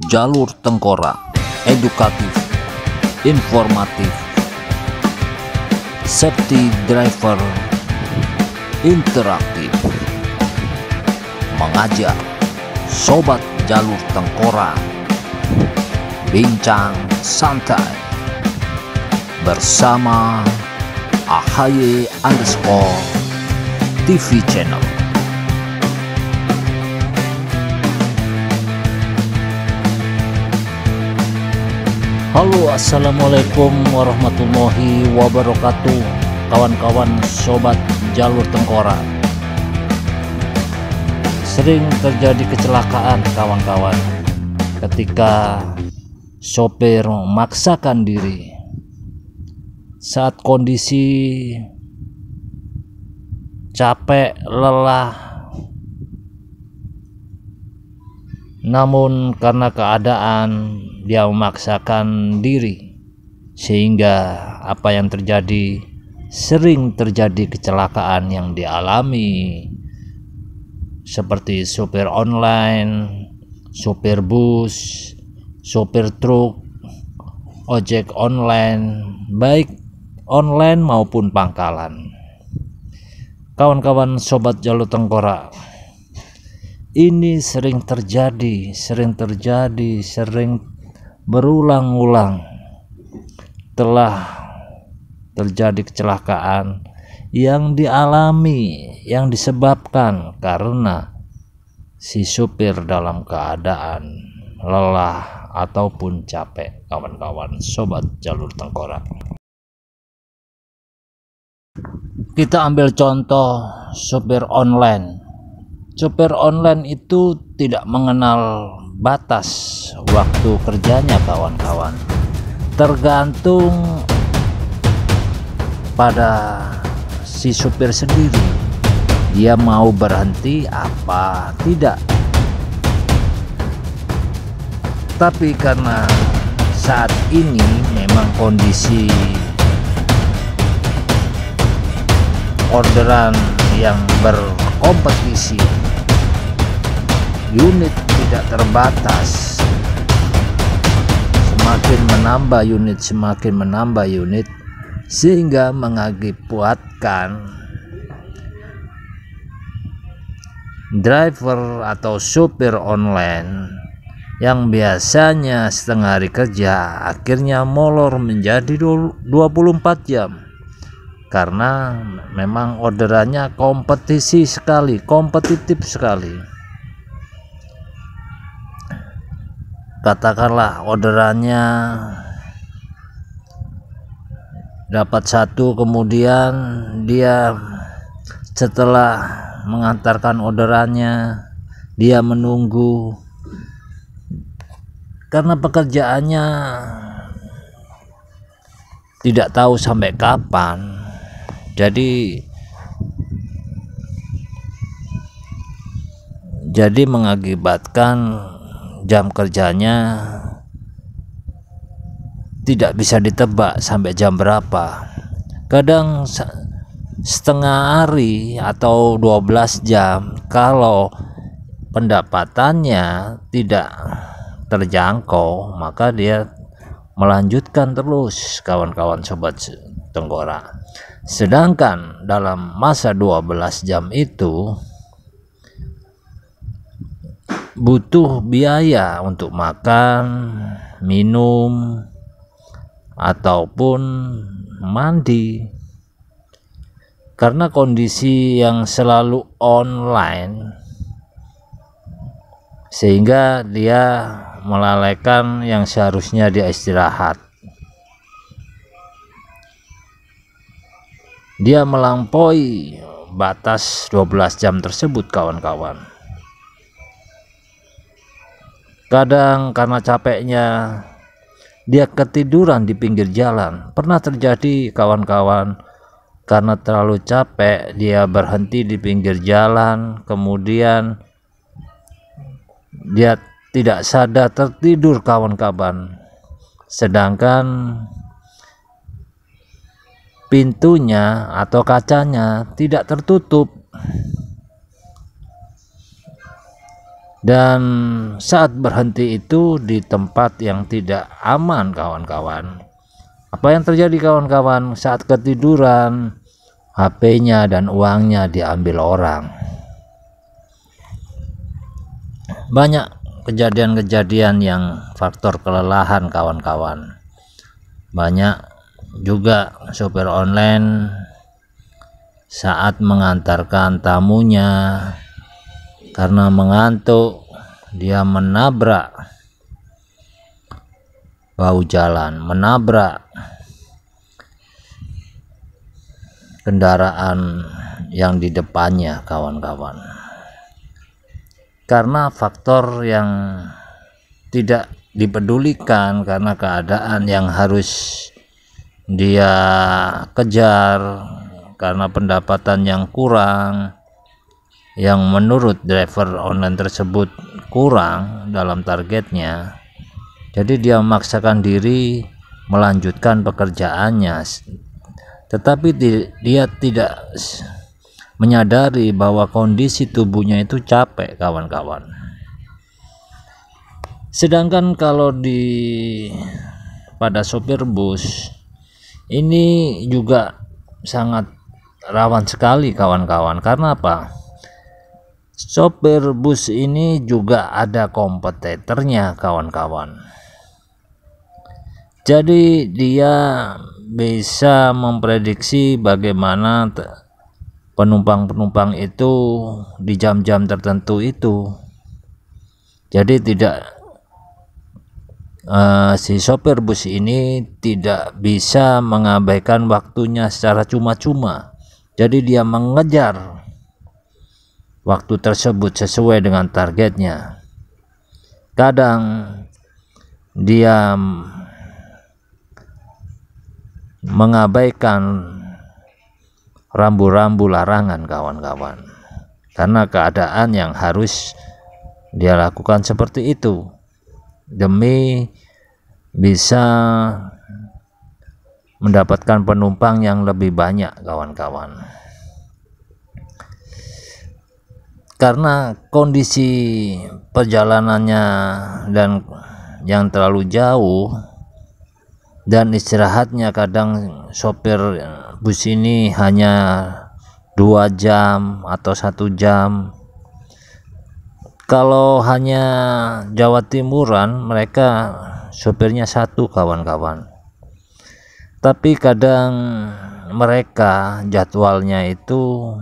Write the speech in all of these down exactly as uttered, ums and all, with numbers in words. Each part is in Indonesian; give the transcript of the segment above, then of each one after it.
Jalur Tengkorak, edukatif, informatif, safety driver, interaktif, mengajak sobat jalur Tengkorak bincang santai bersama A H Y underscore T V channel. Halo, assalamualaikum warahmatullahi wabarakatuh, kawan-kawan sobat jalur Tengkorak. Sering terjadi kecelakaan kawan-kawan ketika sopir memaksakan diri saat kondisi capek, lelah, namun karena keadaan dia memaksakan diri sehingga apa yang terjadi, sering terjadi kecelakaan yang dialami seperti supir online, supir bus, supir truk, ojek online, baik online maupun pangkalan. Kawan-kawan sobat jalur Tengkorak, ini sering terjadi, sering terjadi, sering berulang-ulang telah terjadi kecelakaan yang dialami, yang disebabkan karena si supir dalam keadaan lelah ataupun capek, kawan-kawan sobat jalur Tengkorak. Kita ambil contoh supir online. Supir online itu tidak mengenal batas waktu kerjanya, kawan-kawan. Tergantung pada si supir sendiri, dia mau berhenti apa tidak. Tapi karena saat ini memang kondisi orderan yang berkompetisi, unit tidak terbatas, semakin menambah unit, semakin menambah unit, sehingga mengakibatkan driver atau supir online yang biasanya setengah hari kerja akhirnya molor menjadi dua puluh empat jam karena memang orderannya kompetisi sekali, kompetitif sekali. Katakanlah orderannya dapat satu, kemudian dia setelah mengantarkan orderannya dia menunggu karena pekerjaannya tidak tahu sampai kapan. Jadi jadi mengakibatkan jam kerjanya tidak bisa ditebak sampai jam berapa. Kadang setengah hari atau dua belas jam kalau pendapatannya tidak terjangkau, maka dia melanjutkan terus, kawan-kawan sobat Tengkorak. Sedangkan dalam masa dua belas jam itu butuh biaya untuk makan, minum, ataupun mandi. Karena kondisi yang selalu online, sehingga dia melalaikan yang seharusnya dia istirahat. Dia melampaui batas dua belas jam tersebut, kawan-kawan. Kadang karena capeknya dia ketiduran di pinggir jalan. Pernah terjadi, kawan-kawan, karena terlalu capek dia berhenti di pinggir jalan, kemudian dia tidak sadar tertidur, kawan-kawan. Sedangkan pintunya atau kacanya tidak tertutup. dan saat berhenti itu di tempat yang tidak aman kawan-kawan. Apa yang terjadi kawan-kawan? Saat ketiduran, H P-nya dan uangnya diambil orang. Banyak kejadian-kejadian yang faktor kelelahan kawan-kawan. Banyak juga sopir online saat mengantarkan tamunya karena mengantuk dia menabrak bahu jalan, menabrak kendaraan yang di depannya kawan-kawan, karena faktor yang tidak dipedulikan, karena keadaan yang harus dia kejar, karena pendapatan yang kurang, yang menurut driver online tersebut kurang dalam targetnya. Jadi dia memaksakan diri melanjutkan pekerjaannya, tetapi dia tidak menyadari bahwa kondisi tubuhnya itu capek kawan-kawan. Sedangkan kalau di pada sopir bus ini juga sangat rawan sekali kawan-kawan. Karena apa? Sopir bus ini juga ada kompetitornya kawan-kawan. Jadi dia bisa memprediksi bagaimana penumpang-penumpang itu di jam-jam tertentu itu. Jadi tidak uh, si sopir bus ini tidak bisa mengabaikan waktunya secara cuma-cuma. Jadi dia mengejar waktu tersebut sesuai dengan targetnya. Kadang dia mengabaikan rambu-rambu larangan kawan-kawan, karena keadaan yang harus dia lakukan seperti itu demi bisa mendapatkan penumpang yang lebih banyak kawan-kawan. Karena kondisi perjalanannya dan yang terlalu jauh dan istirahatnya, kadang sopir bus ini hanya dua jam atau satu jam. Kalau hanya Jawa Timuran, mereka sopirnya satu kawan-kawan. Tapi kadang mereka jadwalnya itu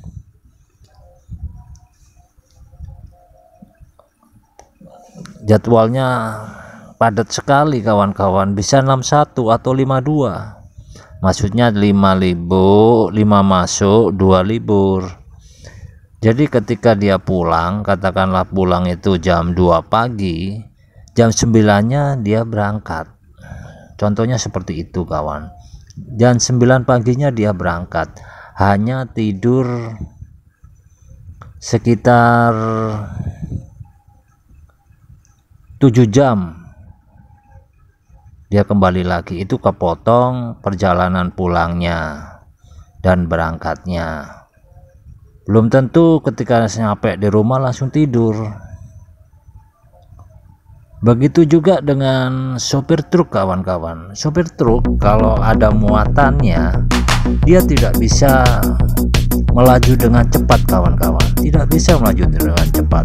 jadwalnya padat sekali kawan-kawan, bisa enam puluh satu atau lima puluh dua, maksudnya lima libur, lima masuk, dua libur. Jadi ketika dia pulang, katakanlah pulang itu jam dua pagi, jam sembilan nya dia berangkat, contohnya seperti itu kawan. Jam sembilan paginya dia berangkat, hanya tidur sekitar tujuh jam, dia kembali lagi. Itu kepotong perjalanan pulangnya dan berangkatnya. Belum tentu ketika sampai di rumah langsung tidur. Begitu juga dengan sopir truk kawan-kawan. Sopir truk kalau ada muatannya, dia tidak bisa melaju dengan cepat kawan-kawan, tidak bisa melaju dengan cepat,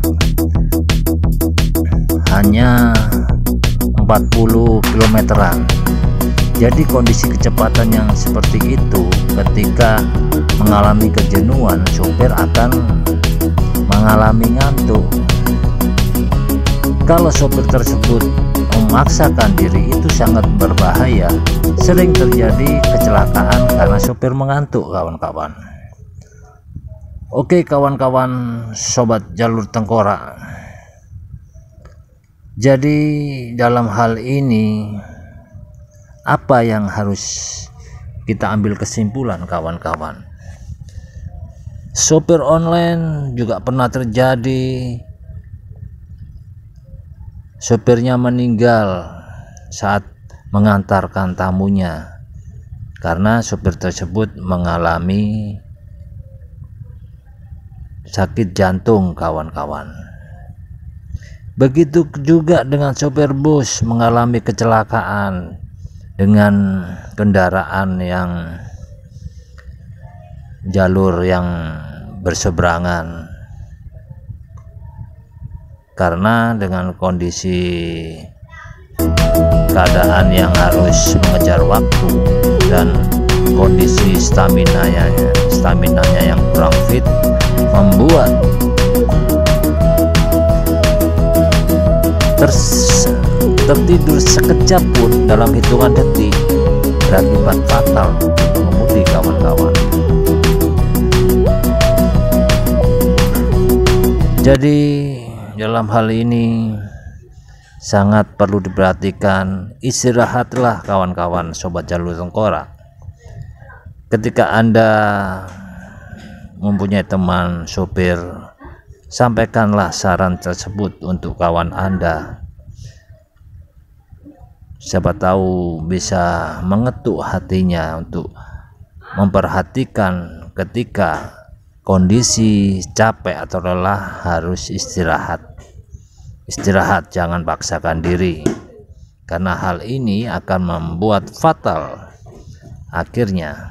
hanya empat puluh kilometeran. Jadi kondisi kecepatan yang seperti itu, ketika mengalami kejenuhan, sopir akan mengalami ngantuk. Kalau sopir tersebut memaksakan diri, itu sangat berbahaya. Sering terjadi kecelakaan karena sopir mengantuk kawan-kawan. Oke kawan-kawan, sobat jalur tengkorak, jadi dalam hal ini apa yang harus kita ambil kesimpulan kawan-kawan? Sopir online juga pernah terjadi sopirnya meninggal saat mengantarkan tamunya karena sopir tersebut mengalami sakit jantung kawan-kawan. Begitu juga dengan sopir bus mengalami kecelakaan dengan kendaraan yang jalur yang berseberangan, karena dengan kondisi keadaan yang harus mengejar waktu dan kondisi stamina-nya stamina-nya yang kurang fit membuat Ters, tertidur sekejap pun dalam hitungan detik berakibat fatal mengemudi, kawan-kawan. Jadi dalam hal ini sangat perlu diperhatikan. Istirahatlah kawan-kawan, sobat jalur tengkorak. Ketika Anda mempunyai teman sopir, sampaikanlah saran tersebut untuk kawan Anda. Siapa tahu bisa mengetuk hatinya untuk memperhatikan ketika kondisi capek atau lelah harus istirahat. Istirahat, jangan paksakan diri, karena hal ini akan membuat fatal akhirnya.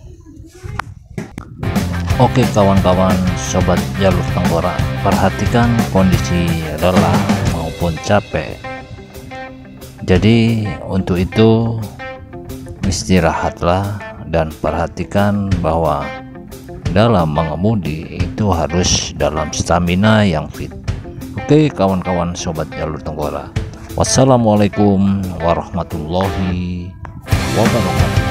Oke kawan-kawan, sobat jalur tengkorak, perhatikan kondisi lelah maupun capek. Jadi untuk itu istirahatlah dan perhatikan bahwa dalam mengemudi itu harus dalam stamina yang fit. Oke kawan-kawan, sobat jalur tengkorak, wassalamualaikum warahmatullahi wabarakatuh.